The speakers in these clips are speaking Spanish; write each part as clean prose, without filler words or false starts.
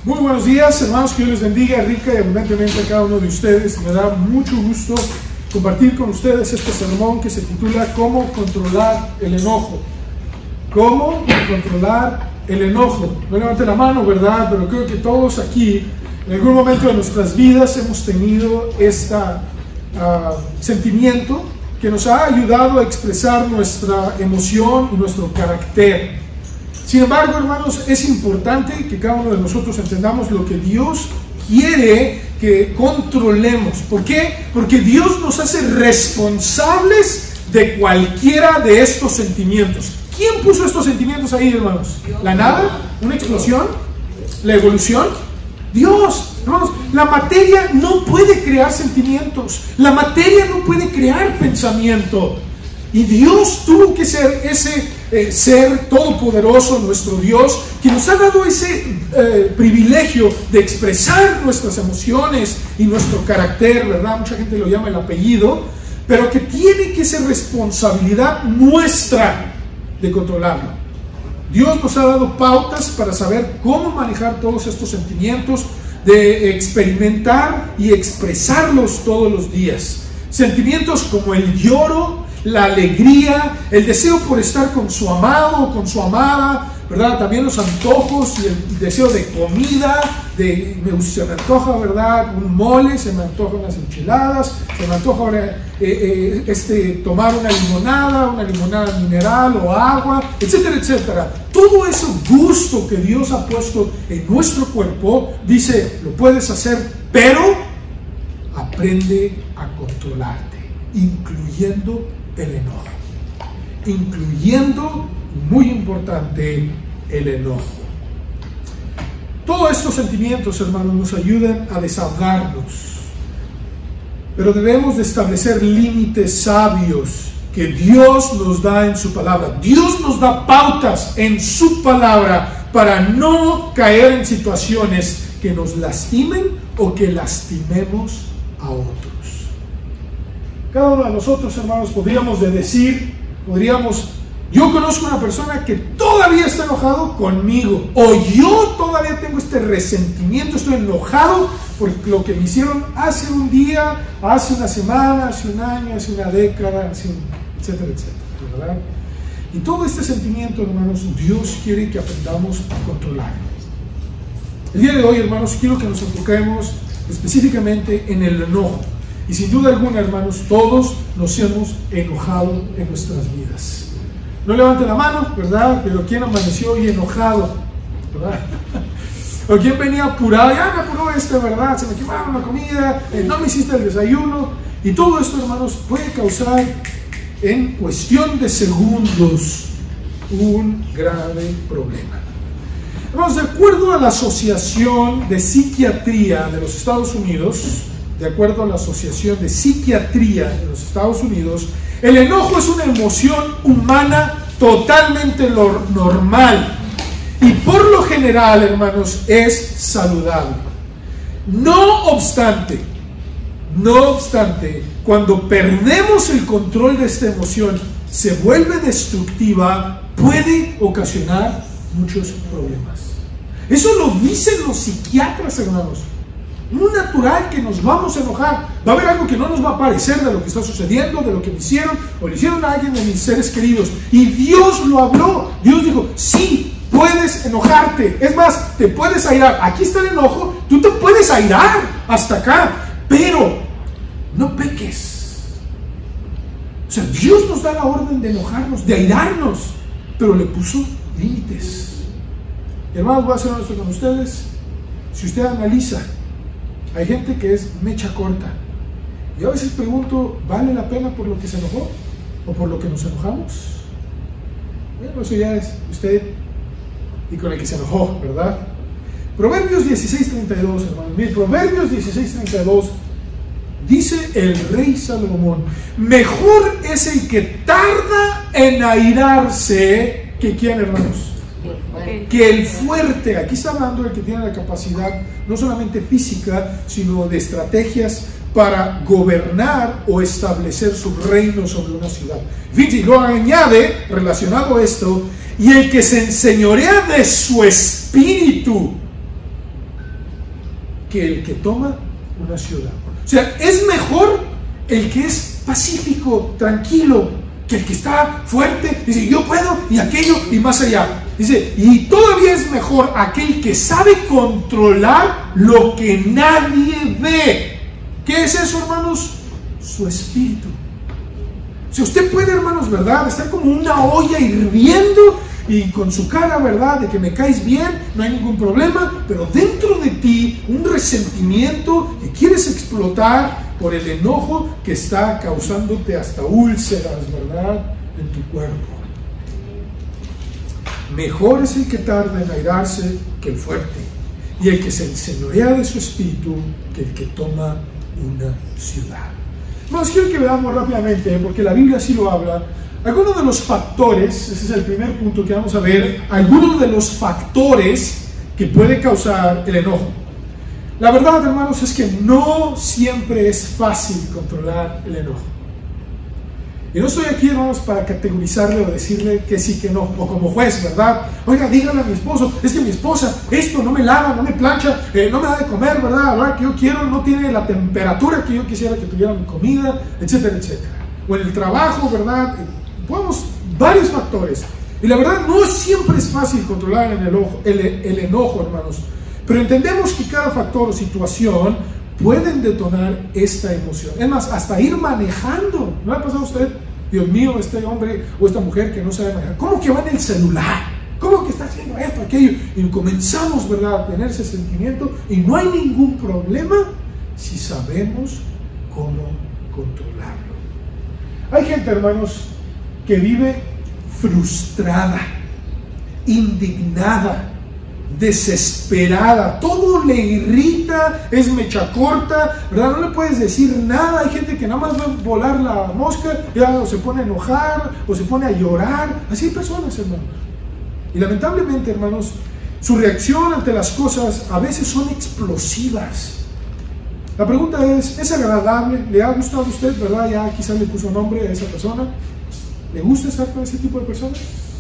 Muy buenos días, hermanos, que Dios les bendiga rica y abundantemente a cada uno de ustedes. Me da mucho gusto compartir con ustedes este sermón que se titula ¿Cómo controlar el enojo? ¿Cómo controlar el enojo? No levante la mano, ¿verdad? Pero creo que todos aquí, en algún momento de nuestras vidas, hemos tenido este sentimiento que nos ha ayudado a expresar nuestra emoción y nuestro carácter. Sin embargo, hermanos, es importante que cada uno de nosotros entendamos lo que Dios quiere que controlemos. ¿Por qué? Porque Dios nos hace responsables de cualquiera de estos sentimientos. ¿Quién puso estos sentimientos ahí, hermanos? ¿La nada? ¿Una explosión? ¿La evolución? Dios. Hermanos, la materia no puede crear sentimientos. La materia no puede crear pensamiento. Y Dios tuvo que ser ese ser todopoderoso, nuestro Dios, que nos ha dado ese privilegio de expresar nuestras emociones y nuestro carácter, ¿verdad? Mucha gente lo llama el apellido, pero que tiene que ser responsabilidad nuestra de controlarlo. Dios nos ha dado pautas para saber cómo manejar todos estos sentimientos, de experimentar y expresarlos todos los días. Sentimientos como el lloro, la alegría, el deseo por estar con su amado o con su amada, ¿verdad? También los antojos y el deseo de comida, se me antoja, ¿verdad? Un mole, se me antoja unas enchiladas, se me antoja ahora, tomar una limonada mineral o agua, etcétera, etcétera. Todo ese gusto que Dios ha puesto en nuestro cuerpo, dice, lo puedes hacer, pero aprende a controlarte, incluyendo el enojo, incluyendo, muy importante, el enojo. Todos estos sentimientos, hermanos, nos ayudan a desahogarnos, pero debemos de establecer límites sabios que Dios nos da en su palabra. Dios nos da pautas en su palabra para no caer en situaciones que nos lastimen o que lastimemos a otros. Cada uno de nosotros, hermanos, yo conozco una persona que todavía está enojado conmigo, o yo todavía tengo este resentimiento, estoy enojado por lo que me hicieron hace un día, hace una semana, hace un año, hace una década, etcétera, etcétera, ¿verdad? Y todo este sentimiento, hermanos, Dios quiere que aprendamos a controlarlo. El día de hoy, hermanos, quiero que nos enfoquemos específicamente en el enojo. Y sin duda alguna, hermanos, todos nos hemos enojado en nuestras vidas. No levante la mano, ¿verdad? Pero ¿quién amaneció hoy enojado? ¿Verdad? ¿O quién venía apurado? Ya me apuró ¿verdad? Se me quemaron la comida, no me hiciste el desayuno. Y todo esto, hermanos, puede causar en cuestión de segundos un grave problema. Hermanos, de acuerdo a la Asociación de Psiquiatría de los Estados Unidos, el enojo es una emoción humana totalmente normal y por lo general, hermanos, es saludable. No obstante, cuando perdemos el control de esta emoción, se vuelve destructiva, puede ocasionar muchos problemas. Eso lo dicen los psiquiatras, hermanos. Muy natural que nos vamos a enojar. Va a haber algo que no nos va a parecer de lo que está sucediendo, de lo que me hicieron o le hicieron a alguien de mis seres queridos. Y Dios lo habló. Dios dijo, sí, puedes enojarte. Es más, te puedes airar. Aquí está el enojo, tú te puedes airar hasta acá, pero no peques. O sea, Dios nos da la orden de enojarnos, de airarnos, pero le puso límites. Hermanos, voy a ser honesto con ustedes. Si usted analiza, hay gente que es mecha corta. Yo a veces pregunto, ¿vale la pena por lo que se enojó? ¿O por lo que nos enojamos? Bueno, eso ya es usted y con el que se enojó, ¿verdad? Proverbios 16:32, hermanos. Miren, Proverbios 16:32 dice el rey Salomón, mejor es el que tarda en airarse que ¿quién, hermanos? Que el fuerte. Aquí está hablando del que tiene la capacidad no solamente física, sino de estrategias para gobernar o establecer su reino sobre una ciudad. Fíjense, y lo añade relacionado a esto, y el que se enseñorea de su espíritu que el que toma una ciudad. O sea, es mejor el que es pacífico, tranquilo, que el que está fuerte, dice yo puedo y aquello y más allá. Dice, y todavía es mejor aquel que sabe controlar lo que nadie ve. ¿Qué es eso, hermanos? Su espíritu. Si usted puede, hermanos, ¿verdad? Estar como una olla hirviendo y con su cara, ¿verdad? De que me caes bien, no hay ningún problema, pero dentro de ti un resentimiento que quieres explotar por el enojo que está causándote hasta úlceras, ¿verdad? En tu cuerpo. Mejor es el que tarda en airarse que el fuerte, y el que se enseñorea de su espíritu que el que toma una ciudad. Vamos, quiero que veamos rápidamente, porque la Biblia sí lo habla, algunos de los factores, ese es el primer punto que vamos a ver, algunos de los factores que puede causar el enojo. La verdad, hermanos, es que no siempre es fácil controlar el enojo. Y no estoy aquí, hermanos, para categorizarle o decirle que sí, que no, o como juez, ¿verdad? Oiga, dígale a mi esposo, es que mi esposa, esto no me lava, no me plancha, no me da de comer, ¿verdad? Ahora que yo quiero, no tiene la temperatura que yo quisiera que tuviera mi comida, etcétera, etcétera. O en el trabajo, ¿verdad? Podemos, varios factores. Y la verdad, no siempre es fácil controlar el enojo, hermanos. Pero entendemos que cada factor o situación pueden detonar esta emoción. Es más, hasta ir manejando. ¿No le ha pasado a usted? Dios mío, este hombre o esta mujer que no sabe manejar. ¿Cómo que va en el celular? ¿Cómo que está haciendo esto, aquello? Y comenzamos, ¿verdad?, a tener ese sentimiento. Y no hay ningún problema si sabemos cómo controlarlo. Hay gente, hermanos, que vive frustrada, indignada, desesperada, todo le irrita, es mecha corta, ¿verdad? No le puedes decir nada. Hay gente que nada más va a volar la mosca, ya o se pone a enojar, o se pone a llorar. Así hay personas, hermanos. Y lamentablemente, hermanos, su reacción ante las cosas a veces son explosivas. La pregunta es agradable? ¿Le ha gustado a usted, verdad? Ya quizás le puso nombre a esa persona. ¿Le gusta estar con ese tipo de personas?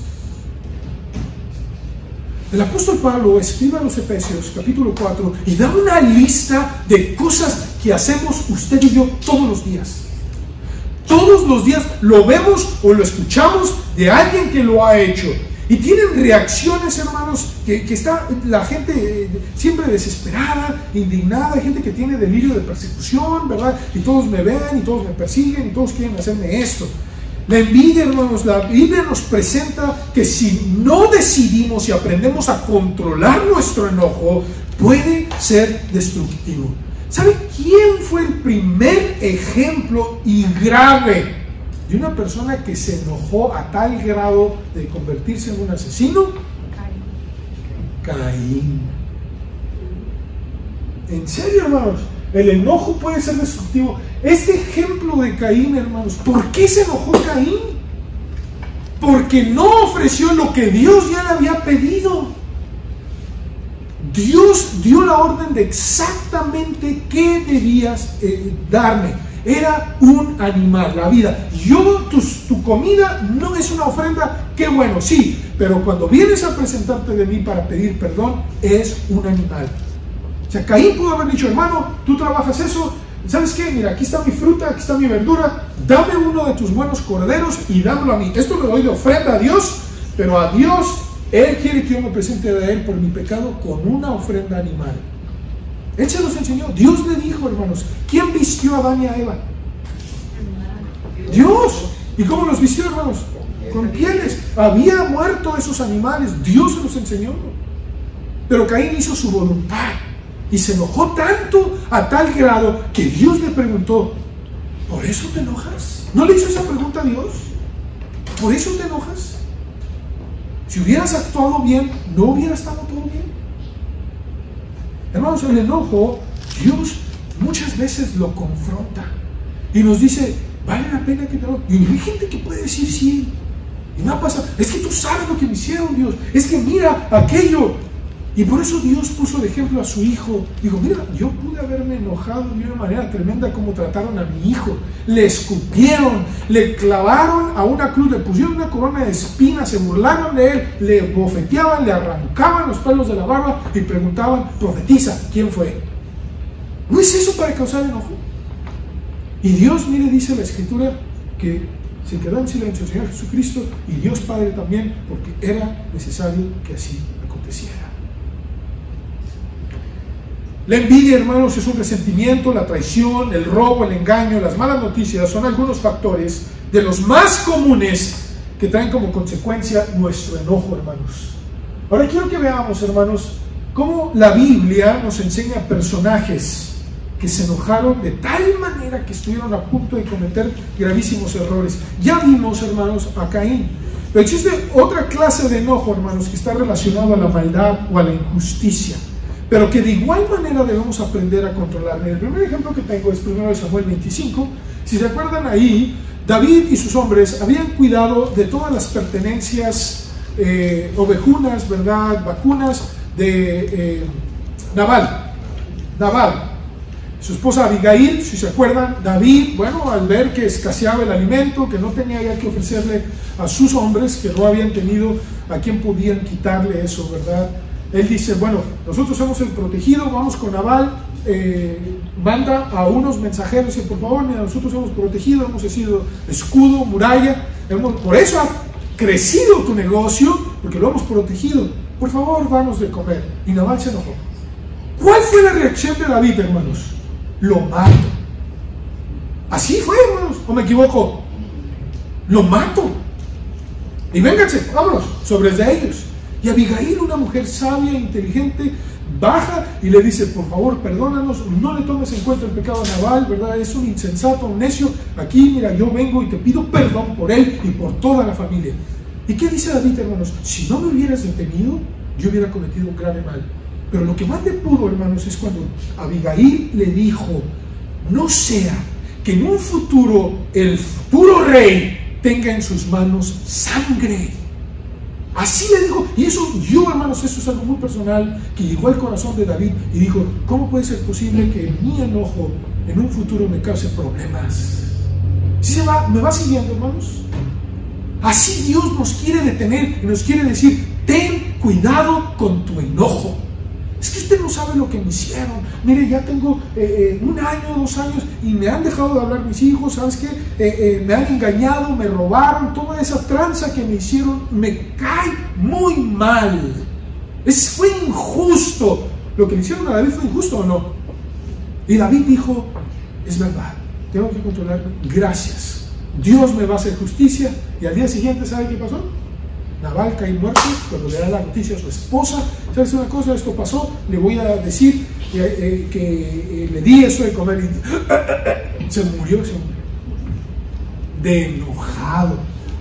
El apóstol Pablo escribe a los Efesios, capítulo 4, y da una lista de cosas que hacemos usted y yo todos los días. Todos los días lo vemos o lo escuchamos de alguien que lo ha hecho. Y tienen reacciones, hermanos, que está la gente siempre desesperada, indignada. Hay gente que tiene delirio de persecución, ¿verdad? Y todos me ven, y todos me persiguen, y todos quieren hacerme esto. La envidia, hermanos, la Biblia nos presenta que si no decidimos y aprendemos a controlar nuestro enojo, puede ser destructivo. ¿Sabe quién fue el primer ejemplo y grave de una persona que se enojó a tal grado de convertirse en un asesino? Caín. En serio, hermanos, el enojo puede ser destructivo. Este ejemplo de Caín, hermanos, ¿por qué se enojó Caín? Porque no ofreció lo que Dios ya le había pedido. Dios dio la orden de exactamente qué debías darme. Era un animal, la vida. Tu comida no es una ofrenda, qué bueno, sí, pero cuando vienes a presentarte de mí para pedir perdón, es un animal. O sea, Caín pudo haber dicho, hermano, tú trabajas eso, ¿sabes qué? Mira, aquí está mi fruta, aquí está mi verdura, dame uno de tus buenos corderos y dámelo a mí. Esto lo doy de ofrenda a Dios, pero a Dios, Él quiere que yo me presente de Él por mi pecado con una ofrenda animal. Él se los enseñó. Dios le dijo, hermanos, ¿quién vistió a Adán y a Eva? Dios. ¿Y cómo los vistió, hermanos? Con pieles. Había muerto esos animales, Dios se los enseñó. Pero Caín hizo su voluntad y se enojó tanto a tal grado que Dios le preguntó, ¿por eso te enojas? ¿No le hizo esa pregunta a Dios? ¿Por eso te enojas? Si hubieras actuado bien, ¿no hubiera estado todo bien? Hermanos, el enojo, Dios muchas veces lo confronta y nos dice, vale la pena que te enojes. Y hay gente que puede decir sí. Y no pasa, es que tú sabes lo que me hicieron, Dios. Es que mira aquello. Y por eso Dios puso de ejemplo a su hijo. Dijo, mira, yo pude haberme enojado de una manera tremenda como trataron a mi hijo. Le escupieron, le clavaron a una cruz, le pusieron una corona de espinas, se burlaron de él, le bofeteaban, le arrancaban los pelos de la barba y preguntaban, profetiza, ¿quién fue? ¿No es eso para causar enojo? Y Dios, mire, dice la Escritura que se quedó en silencio el Señor Jesucristo y Dios Padre también, porque era necesario que así aconteciera. La envidia, hermanos, es un resentimiento, la traición, el robo, el engaño, las malas noticias son algunos factores de los más comunes que traen como consecuencia nuestro enojo, hermanos. Ahora quiero que veamos, hermanos, cómo la Biblia nos enseña personajes que se enojaron de tal manera que estuvieron a punto de cometer gravísimos errores. Ya vimos, hermanos, a Caín. Pero existe otra clase de enojo, hermanos, que está relacionado a la maldad o a la injusticia, pero que de igual manera debemos aprender a controlar. El primer ejemplo que tengo es 1 Samuel 25. Si se acuerdan ahí, David y sus hombres habían cuidado de todas las pertenencias ovejunas, ¿verdad?, vacunas de Nabal. Su esposa Abigail, si se acuerdan, David, bueno, al ver que escaseaba el alimento, que no tenía ya que ofrecerle a sus hombres, que no habían tenido a quien podían quitarle eso, ¿verdad? Él dice, bueno, nosotros somos el protegido, vamos con Nabal, manda a unos mensajeros y por favor, mira, nosotros hemos protegido, hemos sido escudo, muralla, por eso ha crecido tu negocio, porque lo hemos protegido, por favor, danos de comer. Y Nabal se enojó. ¿Cuál fue la reacción de David, hermanos? Lo mato. Así fue, hermanos, ¿o me equivoco? Lo mato. Y vénganse, vámonos, sobre de ellos. Y Abigail, una mujer sabia, inteligente, baja y le dice, por favor, perdónanos, no le tomes en cuenta el pecado a Nabal, ¿verdad? Es un insensato, un necio. Aquí, mira, yo vengo y te pido perdón por él y por toda la familia. ¿Y qué dice David, hermanos? Si no me hubieras detenido, yo hubiera cometido un grave mal. Pero lo que más le pudo, hermanos, es cuando Abigail le dijo, no sea que en un futuro el futuro rey tenga en sus manos sangre. Así le dijo, y eso, yo, hermanos, eso es algo muy personal que llegó al corazón de David y dijo, ¿cómo puede ser posible que mi enojo en un futuro me cause problemas? ¿Sí me va siguiendo, hermanos? Así Dios nos quiere detener y nos quiere decir, ten cuidado con tu enojo. Es que usted no sabe lo que me hicieron. Mire, ya tengo 1 año, 2 años y me han dejado de hablar mis hijos. ¿Sabes qué? Me han engañado, me robaron. Toda esa tranza que me hicieron me cae muy mal. Fue injusto. Lo que le hicieron a David fue injusto, ¿o no? Y David dijo, es verdad, tengo que controlarme. Gracias. Dios me va a hacer justicia. Y al día siguiente, ¿sabe qué pasó? Nabal cae muerto cuando le da la noticia a su esposa. ¿Sabes una cosa? Esto pasó, le voy a decir que le di eso de comer y se murió ese hombre. De enojado.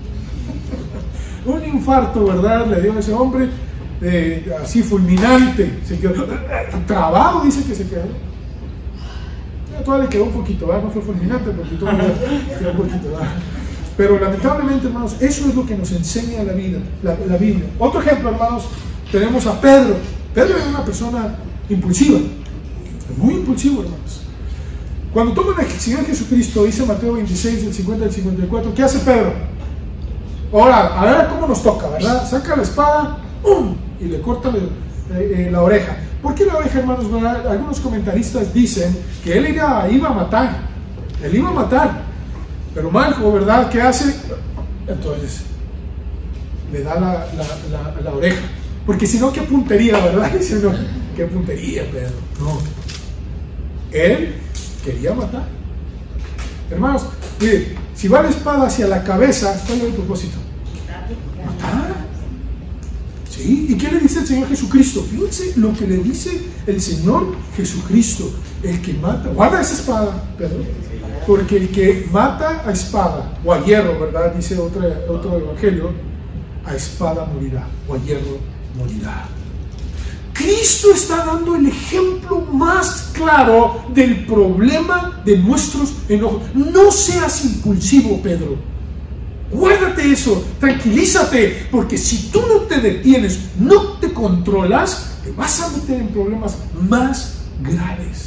Un infarto, ¿verdad? Le dio a ese hombre así fulminante. Se quedó trabado, dice que se quedó. Todavía le quedó un poquito, ¿verdad? No fue fulminante, porque todavía quedó un poquito, ¿verdad? Pero lamentablemente, hermanos, eso es lo que nos enseña la Biblia. Otro ejemplo, hermanos, tenemos a Pedro. Pedro era una persona impulsiva, muy impulsivo, hermanos. Cuando toman al Señor Jesucristo, dice Mateo 26, del 50 al 54, ¿qué hace Pedro? Ahora, a ver cómo nos toca, ¿verdad? Saca la espada, ¡pum!, y le corta la oreja. ¿Por qué la oreja, hermanos? ¿Verdad? Algunos comentaristas dicen que él iba a matar. Él iba a matar. Pero Marco, ¿verdad? ¿Qué hace? Entonces, le da la oreja. Porque si no, ¿qué puntería, verdad? Dice, no, ¿qué puntería, Pedro? No. Él quería matar. Hermanos, mire, si va la espada hacia la cabeza, ¿cuál es el propósito? Matar. ¿Sí? ¿Y qué le dice el Señor Jesucristo? Fíjense lo que le dice el Señor Jesucristo. El que mata, guarda esa espada, Pedro. Porque el que mata a espada o a hierro, ¿verdad? Dice otro evangelio, a espada morirá o a hierro morirá. Cristo está dando el ejemplo más claro del problema de nuestros enojos. No seas impulsivo, Pedro. Guárdate eso, tranquilízate, porque si tú no te detienes, no te controlas, te vas a meter en problemas más graves.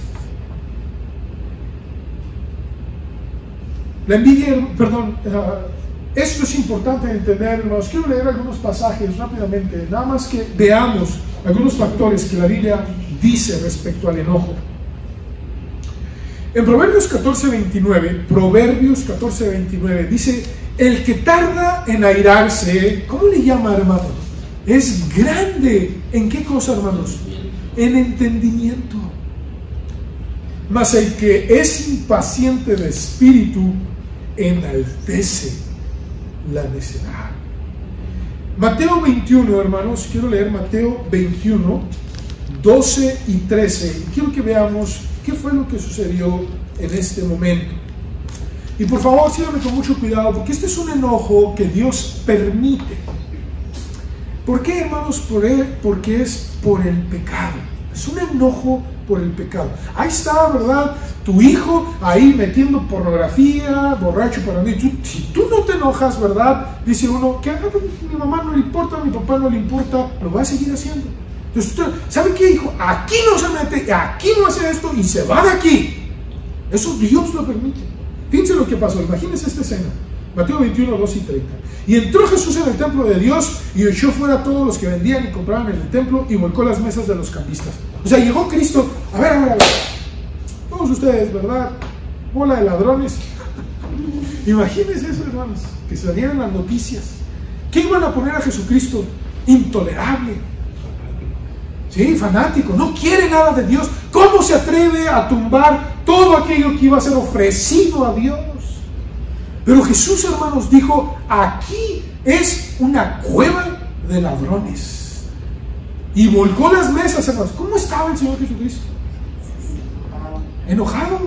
La envidia, perdón, esto es importante entender, hermanos. Quiero leer algunos pasajes rápidamente, nada más que veamos algunos factores que la Biblia dice respecto al enojo. En Proverbios 14:29 dice, el que tarda en airarse, ¿cómo le llama, hermano? Es grande. ¿En qué cosa, hermanos? En entendimiento. Mas el que es impaciente de espíritu enaltece la necedad. Mateo 21, hermanos, quiero leer Mateo 21, 12 y 13. Y quiero que veamos qué fue lo que sucedió en este momento. Y por favor, síganme con mucho cuidado, porque este es un enojo que Dios permite. ¿Por qué, hermanos? Porque es por el pecado. Es un enojo por el pecado. Ahí está, ¿verdad? Tu hijo ahí metiendo pornografía, borracho, paranoico. Si tú no te enojas, ¿verdad? Dice uno que mi mamá no le importa, a mi papá no le importa, lo va a seguir haciendo. Entonces, ¿sabe qué, hijo? Aquí no se mete, aquí no hace esto y se va de aquí. Eso Dios lo permite. Fíjense lo que pasó, imagínense esta escena. Mateo 21, 2 y 30. Y entró Jesús en el templo de Dios y echó fuera a todos los que vendían y compraban en el templo y volcó las mesas de los cambistas. O sea, llegó Cristo, a ver. Todos ustedes, ¿verdad? Bola de ladrones. Imagínense eso, hermanos, que salieran las noticias. ¿Qué iban a poner a Jesucristo? Intolerable. Sí, fanático, no quiere nada de Dios. ¿Cómo se atreve a tumbar todo aquello que iba a ser ofrecido a Dios? Pero Jesús, hermanos, dijo, aquí es una cueva de ladrones. Y volcó las mesas, hermanos. ¿Cómo estaba el Señor Jesucristo? Enojado.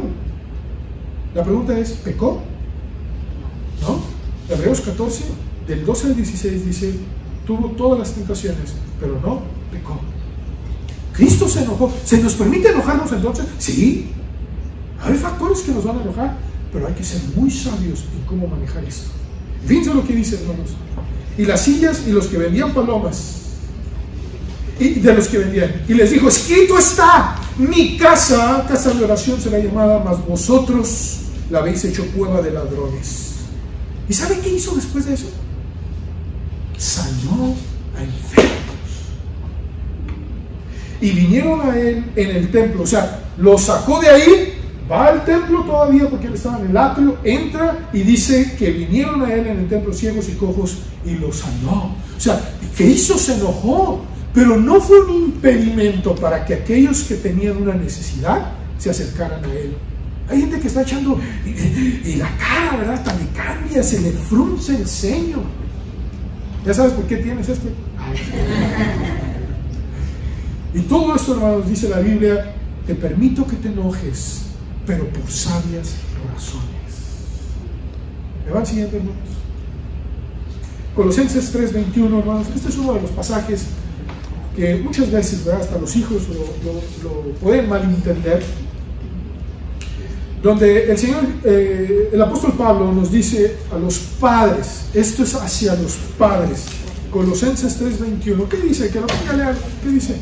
La pregunta es, ¿pecó? ¿No? Hebreos 14, del 12 al 16 dice, tuvo todas las tentaciones, pero no pecó. Cristo se enojó. ¿Se nos permite enojarnos entonces? Sí. Hay factores que nos van a enojar, pero hay que ser muy sabios en cómo manejar esto. Fíjense lo que dice, hermanos. Y las sillas y los que vendían palomas, y de los que vendían, y les dijo, escrito está, mi casa de oración será llamada, mas vosotros la habéis hecho cueva de ladrones. ¿Y sabe qué hizo después de eso? Sanó a enfermos. Y vinieron a él en el templo, o sea, lo sacó de ahí, va al templo todavía porque él estaba en el atrio, entra y dice que vinieron a él en el templo ciegos y cojos y lo sanó. O sea, Cristo se enojó, pero no fue un impedimento para que aquellos que tenían una necesidad se acercaran a él. Hay gente que está echando y la cara, ¿verdad? Hasta le cambia, se le frunce el ceño. ¿Ya sabes por qué tienes esto? Y todo esto, hermanos, dice la Biblia, te permito que te enojes, pero por sabias razones. ¿Me van siguiendo, hermanos? Colosenses 3:21, hermanos. Este es uno de los pasajes que muchas veces, ¿verdad?, hasta los hijos lo pueden malentender, donde el Señor, el apóstol Pablo nos dice a los padres, esto es hacia los padres. Colosenses 3:21. ¿Qué dice? Que lo ponga a leer. ¿Qué dice?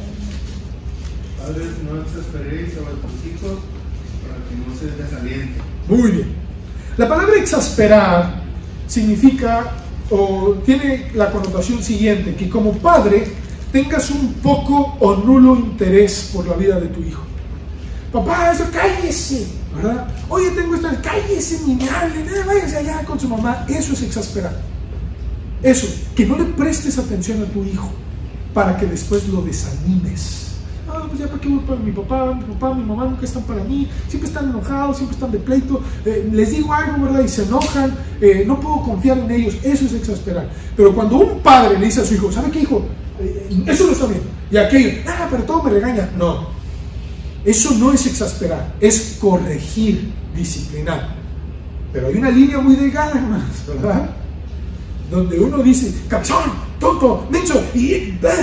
Padres, no exasperéis sobre tus hijos para que no se desalienten. Muy bien. La palabra exasperar significa, o tiene la connotación siguiente, que como padre tengas un poco o nulo interés por la vida de tu hijo. Papá, eso, cállese, ¿verdad? Oye, tengo esto, cállese, ni me hable, váyase allá con su mamá. Eso es exasperar. Eso, que no le prestes atención a tu hijo para que después lo desanimes. Ah, pues ya para qué voy para mi papá, mi mamá nunca están para mí, siempre están enojados, siempre están de pleito, les digo algo, ¿verdad? Y se enojan, no puedo confiar en ellos. Eso es exasperar. Pero cuando un padre le dice a su hijo, ¿sabe qué, hijo? Eso no está bien. Y aquello, pero todo me regaña. No, eso no es exasperar, es corregir, disciplinar. Pero hay una línea muy delgada, hermanos, ¿verdad? Donde uno dice, cabezón, tonto, menso, y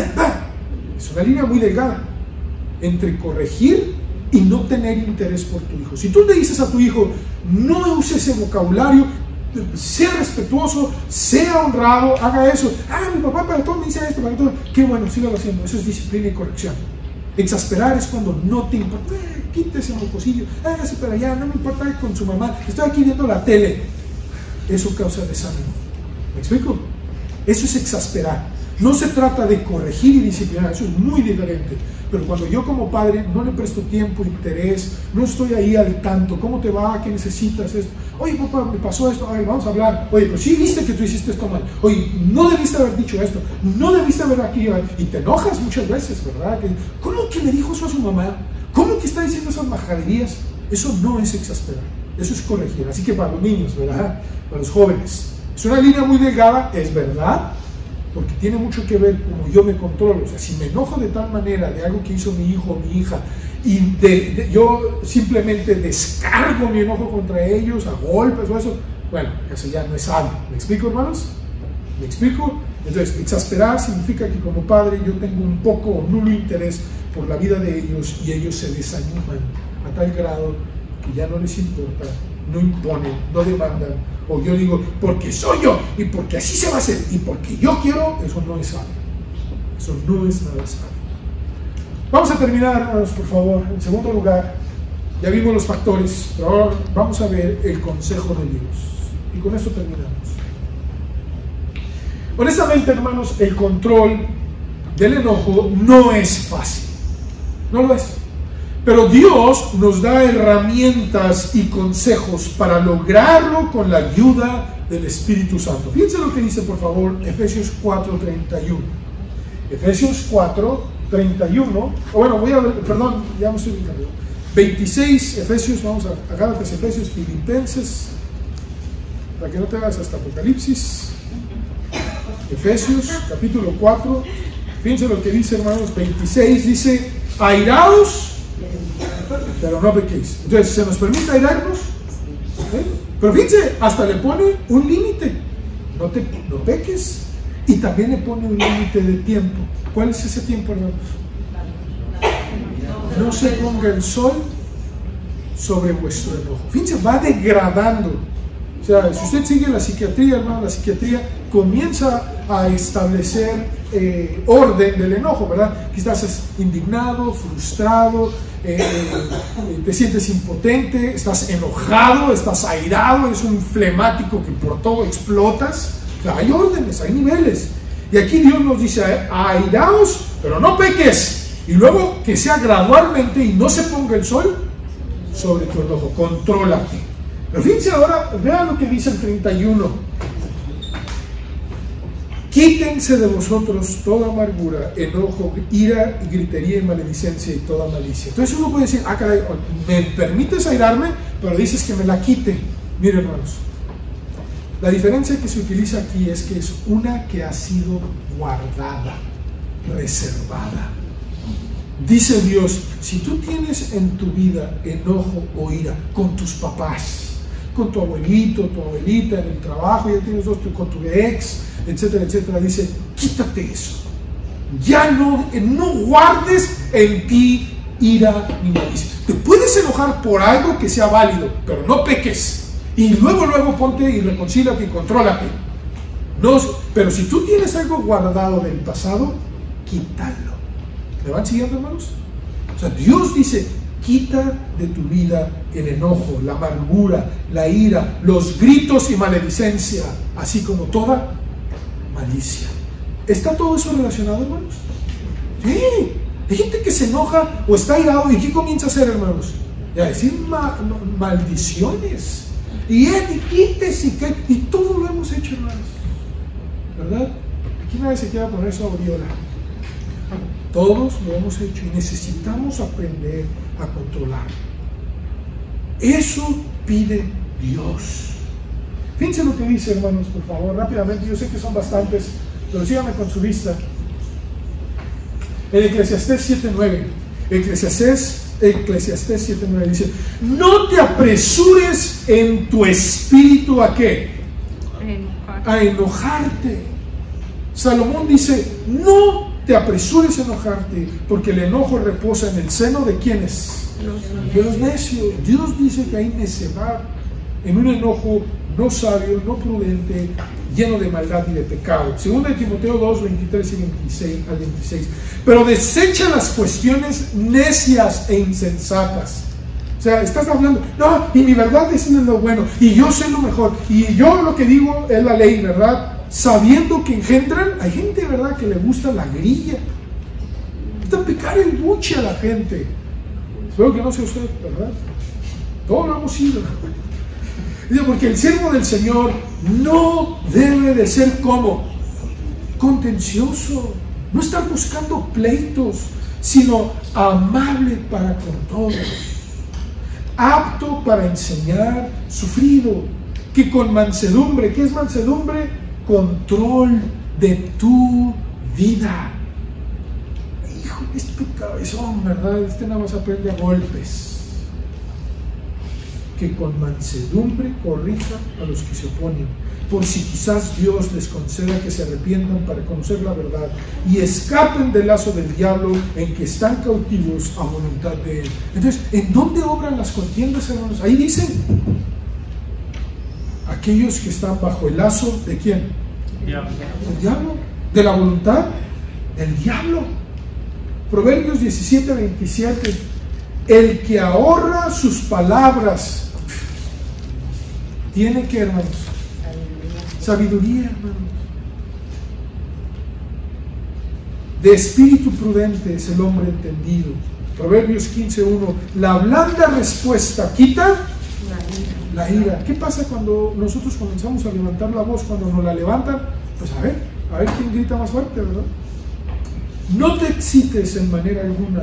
es una línea muy delgada entre corregir y no tener interés por tu hijo. Si tú le dices a tu hijo, no use ese vocabulario, sea respetuoso, sea honrado, haga eso. Mi papá para todo me dice esto, para todo. Qué bueno, sígalo haciendo. Eso es disciplina y corrección. Exasperar es cuando no te importa. Quítese el mocosillo, hágase para allá, no me importa con su mamá, estoy aquí viendo la tele. Eso causa desánimo. ¿Me explico? Eso es exasperar. No se trata de corregir y disciplinar, eso es muy diferente. Pero cuando yo como padre no le presto tiempo, interés, no estoy ahí al tanto, ¿cómo te va? ¿Qué necesitas? Esto. Oye, papá, me pasó esto, a ver, vamos a hablar. Oye, pero sí viste que tú hiciste esto mal. Oye, no debiste haber dicho esto, no debiste haber aquí. Y te enojas muchas veces, ¿verdad? ¿Cómo que le dijo eso a su mamá? ¿Cómo que está diciendo esas majaderías? Eso no es exasperar, eso es corregir. Así que para los niños, ¿verdad? Para los jóvenes. Es una línea muy delgada, es verdad, porque tiene mucho que ver como yo me controlo. O sea, si me enojo de tal manera de algo que hizo mi hijo o mi hija y yo simplemente descargo mi enojo contra ellos a golpes o eso, bueno, eso ya no es sabio. ¿Me explico, hermanos? ¿Me explico? Entonces, exasperar significa que como padre yo tengo un poco o nulo interés por la vida de ellos y ellos se desaniman a tal grado que ya no les importa, no imponen, no demandan, o yo digo, porque soy yo, y porque así se va a hacer, y porque yo quiero, eso no es sabio. Eso no es nada sabio. Vamos a terminar, hermanos, por favor. En segundo lugar, ya vimos los factores, pero ahora vamos a ver el consejo de Dios. Y con esto terminamos. Honestamente, hermanos, el control del enojo no es fácil. No lo es. Pero Dios nos da herramientas y consejos para lograrlo con la ayuda del Espíritu Santo. Fíjense lo que dice, por favor, Efesios 4:31. Efesios 4:31. Bueno, perdón, ya me estoy ubicando. 26, Efesios, vamos a Gálatas, Efesios, Filipenses, para que no te hagas hasta Apocalipsis. Efesios, capítulo 4. Fíjense lo que dice, hermanos, 26, dice, airaos, pero no pequéis. Entonces, ¿se nos permite airarnos? Pero fíjense, hasta le pone un límite. No peques. Y también le pone un límite de tiempo. ¿Cuál es ese tiempo, hermanos? No se ponga el sol sobre vuestro enojo. Fíjense, va degradando. O sea, si usted sigue la psiquiatría, hermano, la psiquiatría comienza a establecer orden del enojo, ¿verdad? Que estás indignado, frustrado, te sientes impotente, estás enojado, estás airado, eres un flemático que por todo explotas. O sea, hay órdenes, hay niveles. Y aquí Dios nos dice, airaos, pero no peques. Y luego que sea gradualmente y no se ponga el sol sobre tu enojo, contrólate. Pero fíjense ahora, vean lo que dice el 31. Quítense de vosotros toda amargura, enojo, ira, gritería y maledicencia y toda malicia. Entonces uno puede decir, caray, me permites airarme, pero dices que me la quite. Miren, hermanos, la diferencia que se utiliza aquí es que es una que ha sido guardada, reservada. Dice Dios, si tú tienes en tu vida enojo o ira con tus papás, con tu abuelito, tu abuelita, en el trabajo, ya tienes dos, con tu ex, etcétera, etcétera, dice, quítate eso. Ya no guardes en ti ira ni malicia. Te puedes enojar por algo que sea válido, pero no peques. Y luego ponte y reconcílate y contrólate. No, pero si tú tienes algo guardado del pasado, quítalo. ¿Me van siguiendo, hermanos? O sea, Dios dice, quita de tu vida el enojo, la amargura, la ira, los gritos y maledicencia, así como toda malicia. ¿Está todo eso relacionado, hermanos? Sí. Hay gente que se enoja o está airado y ¿qué comienza a hacer, hermanos? Y a decir maldiciones. Y quítese y todo lo hemos hecho, hermanos. ¿Verdad? Aquí nadie se quiera poner su aureola. Todos lo hemos hecho y necesitamos aprender a controlar. Eso pide Dios. Fíjense lo que dice, hermanos, por favor, rápidamente. Yo sé que son bastantes, pero síganme con su vista. En Eclesiastés 7:9. Eclesiastés 7:9 dice, no te apresures en tu espíritu ¿a qué? A enojarte. Salomón dice, no te apresures a enojarte, porque el enojo reposa en el seno de ¿quiénes? De los necios. Dios dice que hay necedad en un enojo no sabio, no prudente, lleno de maldad y de pecado. Segunda de Timoteo 2, 23 y 26. Pero desecha las cuestiones necias e insensatas. O sea, estás hablando, no, y mi verdad es lo bueno, y yo sé lo mejor, y yo lo que digo es la ley, ¿verdad? sabiendo que engendran. Hay gente, ¿verdad?, que le gusta la grilla, gusta picar el buche a la gente. Espero que no sea usted, ¿verdad? Todos lo hemos sido. Dice, porque el siervo del Señor no debe de ser como contencioso, no estar buscando pleitos, sino amable para con todos, apto para enseñar, sufrido, que con mansedumbre. ¿Qué es mansedumbre? Control de tu vida. Hijo, este cabezón, ¿verdad? Este nada más aprende a golpes. Que con mansedumbre corrija a los que se oponen, por si quizás Dios les conceda que se arrepientan para conocer la verdad y escapen del lazo del diablo en que están cautivos a voluntad de él. Entonces, ¿en dónde obran las contiendas, hermanos? Ahí dicen, aquellos que están bajo el lazo ¿de quién? Del diablo, de la voluntad del diablo. Proverbios 17:27, el que ahorra sus palabras tiene que, hermanos, sabiduría, hermanos. De espíritu prudente es el hombre entendido. Proverbios 15:1, la blanda respuesta quita la ira. ¿Qué pasa cuando nosotros comenzamos a levantar la voz? Cuando nos la levantan, pues a ver quién grita más fuerte, ¿verdad? No te excites en manera alguna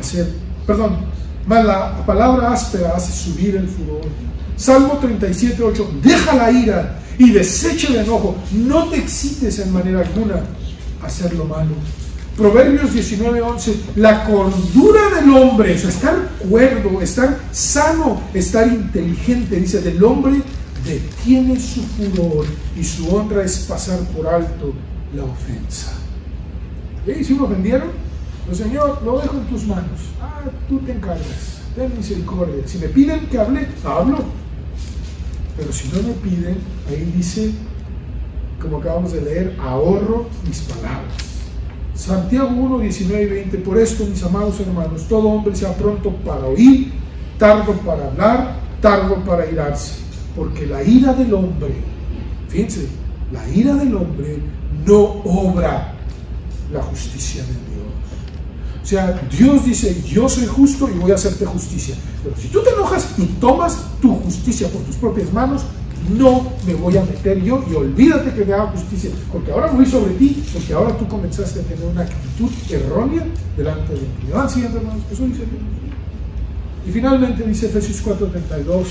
mas la palabra áspera hace subir el furor. Salmo 37:8, deja la ira y desecha el enojo, no te excites en manera alguna a hacer lo malo. Proverbios 19:11, la cordura del hombre, o sea, estar cuerdo, estar sano, estar inteligente, dice, del hombre detiene su furor y su honra es pasar por alto la ofensa. ¿Y si me ofendieron? Pues, Señor, lo dejo en tus manos. Tú te encargas, ten misericordia. Si me piden que hable, hablo. Pero si no me piden, ahí dice, como acabamos de leer, ahorro mis palabras. Santiago 1:19-20, por esto, mis amados hermanos, todo hombre sea pronto para oír, tardo para hablar, tardo para irarse, porque la ira del hombre, fíjense, la ira del hombre no obra la justicia de Dios. O sea, Dios dice, yo soy justo y voy a hacerte justicia. Pero si tú te enojas y tomas tu justicia por tus propias manos, no me voy a meter yo y olvídate que me haga justicia, porque ahora voy sobre ti, porque ahora tú comenzaste a tener una actitud errónea delante de mí. ¿Me van siguiendo, hermanos? Eso dice Dios. Y finalmente dice Efesios 4:32,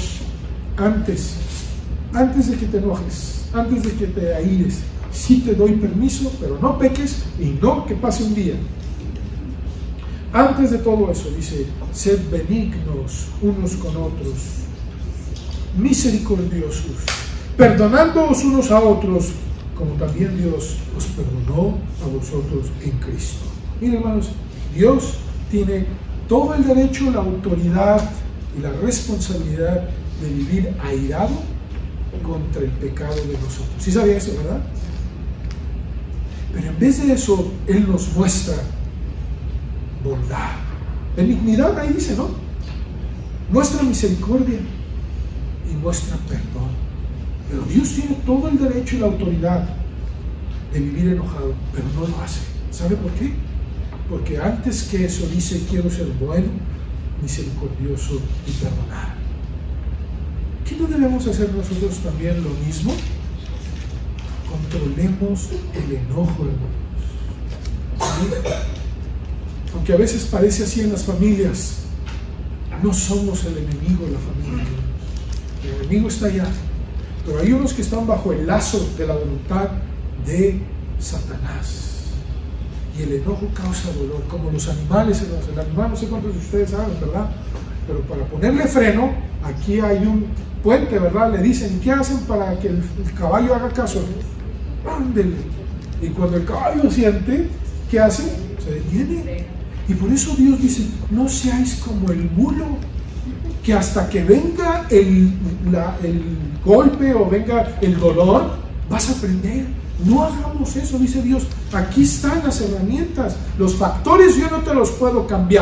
antes de que te enojes, antes de que te aires, sí te doy permiso, pero no peques y no que pase un día. Antes de todo eso, dice, sed benignos unos con otros, misericordiosos, perdonándoos unos a otros, como también Dios os perdonó a vosotros en Cristo. Miren, hermanos, Dios tiene todo el derecho, la autoridad y la responsabilidad de vivir airado contra el pecado de nosotros. ¿Sí sabía eso, verdad? Pero en vez de eso, Él nos muestra bondad, benignidad, ahí dice, ¿no? Muestra misericordia y muestra perdón. Pero Dios tiene todo el derecho y la autoridad de vivir enojado, pero no lo hace. ¿Sabe por qué? Porque antes que eso dice, quiero ser bueno, misericordioso y perdonar. ¿Qué no debemos hacer nosotros también lo mismo? Controlemos el enojo, hermanos. ¿Sí? Aunque a veces parece así en las familias, no somos el enemigo de la familia. El enemigo está allá, pero hay unos que están bajo el lazo de la voluntad de Satanás. Y el enojo causa dolor, como los animales. El animal, no sé cuántos de ustedes saben, ¿verdad? Pero para ponerle freno, aquí hay un puente, ¿verdad? Le dicen, ¿qué hacen para que el caballo haga caso? Ándele. Y cuando el caballo siente, ¿qué hace? Se detiene. Y por eso Dios dice, no seáis como el mulo, que hasta que venga el golpe o venga el dolor, vas a aprender. No hagamos eso, dice Dios. Aquí están las herramientas, los factores yo no te los puedo cambiar,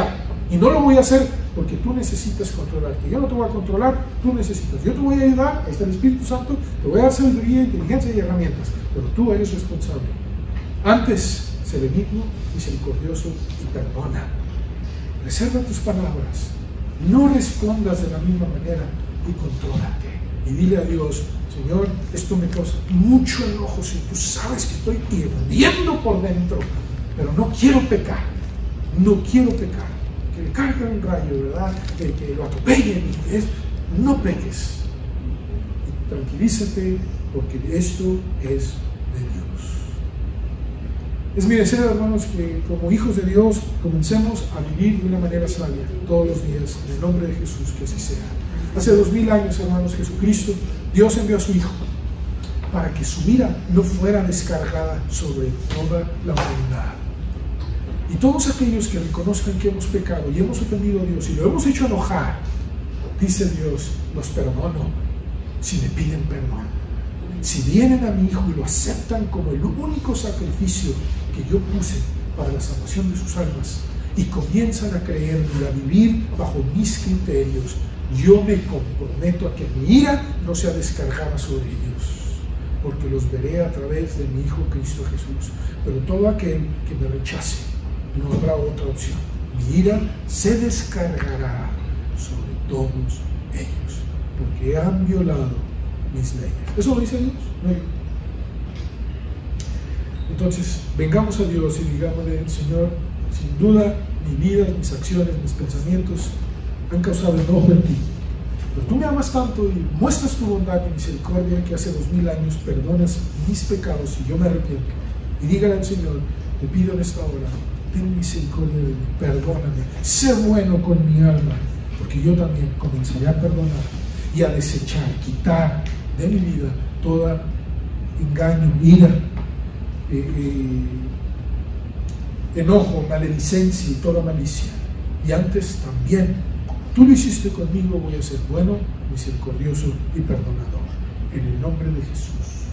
Y no lo voy a hacer porque tú necesitas controlarte. Yo no te voy a controlar, tú necesitas. Yo te voy a ayudar, ahí está el Espíritu Santo, te voy a dar sabiduría, inteligencia y herramientas, pero tú eres responsable. Antes, sé benigno, misericordioso y perdona. Reserva tus palabras. No respondas de la misma manera y contrólate. Y dile a Dios, Señor, esto me causa mucho enojo, si tú sabes que estoy hirviendo por dentro, pero no quiero pecar, no quiero pecar. Que le cargue un rayo, ¿verdad? Que lo atropellen. No peques. Y tranquilízate, porque esto es de Dios. Es mi deseo, hermanos, que como hijos de Dios comencemos a vivir de una manera sabia todos los días, en el nombre de Jesús, que así sea. Hace 2000 años, hermanos, Jesucristo, Dios envió a su Hijo para que su ira no fuera descargada sobre toda la humanidad. Y todos aquellos que reconozcan que hemos pecado y hemos ofendido a Dios y lo hemos hecho enojar, dice Dios, los perdono si me piden perdón. Si vienen a mi Hijo y lo aceptan como el único sacrificio que yo puse para la salvación de sus almas y comienzan a creerme y a vivir bajo mis criterios, yo me comprometo a que mi ira no sea descargada sobre ellos, porque los veré a través de mi Hijo Cristo Jesús. Pero todo aquel que me rechace, no habrá otra opción. Mi ira se descargará sobre todos ellos, porque han violado mis leyes. ¿Eso lo dice Dios? No. Entonces, vengamos a Dios y digámosle, Señor, sin duda, mi vida, mis acciones, mis pensamientos han causado enojo en ti. Pero tú me amas tanto y muestras tu bondad y misericordia que hace 2000 años perdonas mis pecados y yo me arrepiento. Y dígale al Señor, te pido en esta hora, ten misericordia de mí, perdóname, sé bueno con mi alma, porque yo también comenzaré a perdonar y a desechar, quitar de mi vida toda engaño, ira, enojo, maledicencia y toda malicia. Y antes también, tú lo hiciste conmigo, voy a ser bueno, misericordioso y perdonador. En el nombre de Jesús.